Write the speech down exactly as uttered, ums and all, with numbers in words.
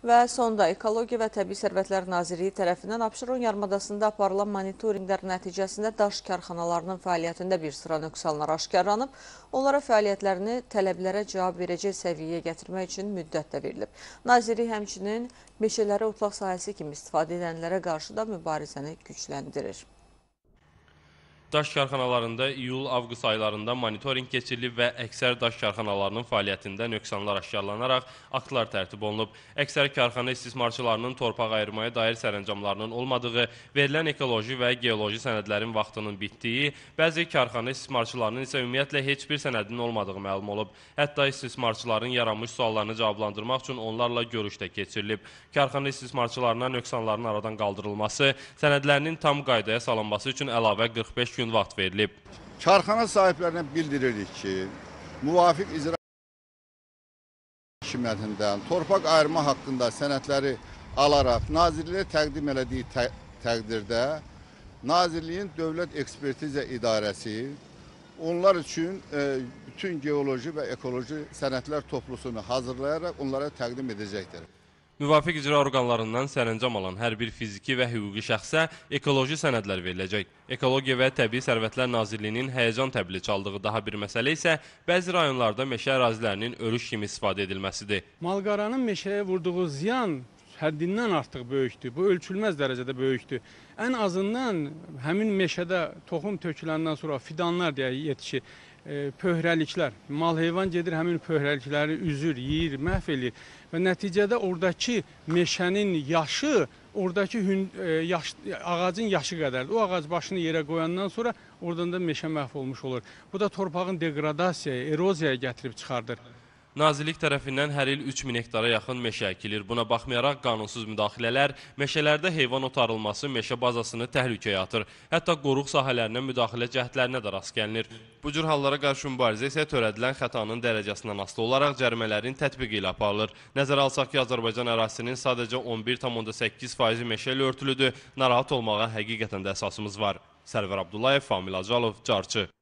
Və sonda Ekologiya və Təbii Sərvətlər Nazirliyi tərəfindən Abşeron yarımadasında aparılan monitorinqlər nəticəsində daş karxanalarının fəaliyyətində bir sıra nöqsanlar aşkarlanıb. Onlara fəaliyyətlərini tələblərə cavab verəcək səviyyəyə gətirmək üçün müddət də verilib. Nazirlik həmçinin meşələri otlaq sahəsi kimi istifadə edənlərə qarşı da mübarizəni gücləndirir. Daş karxanalarında iyul-avqust aylarında monitorinq keçirilib və əksər daş karxanalarının fəaliyyətində nöqsanlar aşkarlanaraq aktlar tərtib olunub. Əksər karxana istismarçılarının torpaq ayırmaya dair sərəncamlarının olmadığı, verilən ekoloji və geoloji sənədlərin vaxtının bitdiyi, bəzi karxana istismarçılarının isə ümumiyyətlə heç bir sənədinin olmadığı məlum olub. Hətta istismarçıların yaranmış suallarını cavablandırmaq üçün onlarla görüş də keçirilib. Karxana istismarçılarına nöqsanların aradan qaldırılması, sənədlərinin tam qaydaya salınması üçün əlavə qırx beş gün vaxt verilib. Karxana sahiblərinə bildiririk ki, müvafiq icra hakimiyyətindən torpaq ayırma haqqında sənədləri alaraq Nazirliyə təqdim elədiyi tə təqdirdə Nazirliyin Dövlət Ekspertiza İdarəsi onlar üçün e, bütün geoloji və ekoloji sənədlər toplusunu hazırlayaraq onlara təqdim edəcəkdir. Müvafiq icra orqanlarından sərəncam alan hər bir fiziki və hüquqi şəxsə ekoloji sənədlər veriləcək. Ekologiya və Təbii Sərvətlər Nazirliyinin həyəcan təbili çaldığı daha bir məsələ isə bəzi rayonlarda meşə ərazilərinin örüş kimi istifadə edilməsidir. Malqaranın meşəyə vurduğu ziyan həddindən artıq böyükdür. Bu ölçülməz dərəcədə böyükdür. Ən azından həmin meşədə toxum töküləndən sonra fidanlar deyə yetişir. Pöhrəliklər, mal-heyvan gedir, həmin pöhrəlikləri üzür, yeyir, məhv edir və nəticədə oradakı meşənin yaşı, oradakı yaş, ağacın yaşı qədərdir. O ağac başını yerə qoyandan sonra oradan da meşə məhv olmuş olur. Bu da torpağın degradasiyaya, eroziyaya gətirib çıxardır. Nazirlik tərəfindən hər il üç min hektara yaxın meşə əkilir. Buna baxmayaraq qanunsuz müdaxilələr, meşələrdə heyvan otarılması meşə bazasını təhlükəyə atır. Hətta qoruq sahələrinə müdaxilə cəhdlərinə də rast gəlinir. Bu cür hallara qarşı mübarizə isə törədilən xətanın dərəcəsindən asılı olaraq cərimələrin tətbiqi ilə aparılır. Nəzərə alsaq ki, Azərbaycan ərazisinin sadəcə on bir tam onda səkkiz faizi meşə ilə örtülüdür. Narahat olmağa həqiqətən də əsasımız var. Sərvər Abdullayev, Famil Acalov, Carçı.